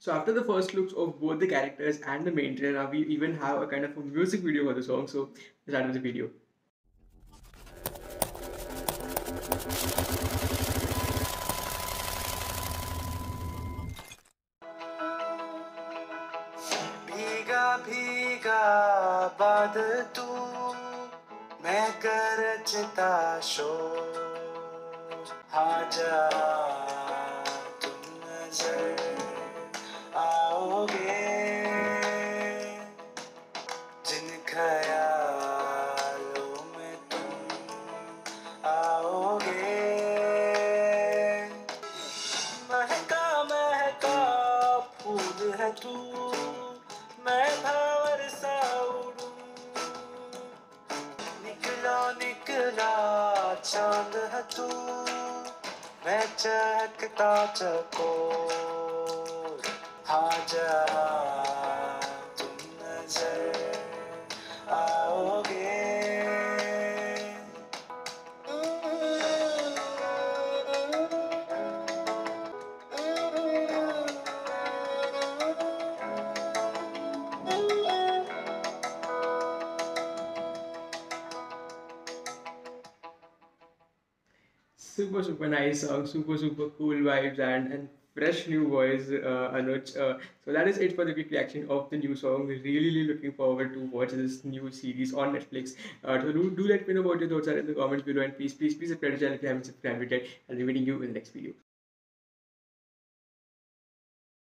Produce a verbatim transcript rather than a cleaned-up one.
So after the first looks of both the characters and the main trailer, we even have a kind of a music video for the song. So let's start with the video. भीगा भीगा बादल तू, मैं गरजता शोर, आजा तुम नजर आओगे, जिन ख्यालों में तुम आओगे, महका महका फूल है तू, मैं भंवर सा उड़ूं, निकला निकला चांद है तू, मैं चहकता चकोर, आजा तुम नजर आओगे। Super, super nice song, super, super cool vibes and, and fresh new voice, uh, Anuj. Uh, so that is it for the quick reaction of the new song. We're really, really looking forward to watch this new series on Netflix. Uh, so do, do let me know what your thoughts are in the comments below, and please, please, please subscribe to the channel if you haven't subscribed yet. I'll be meeting you in the next video.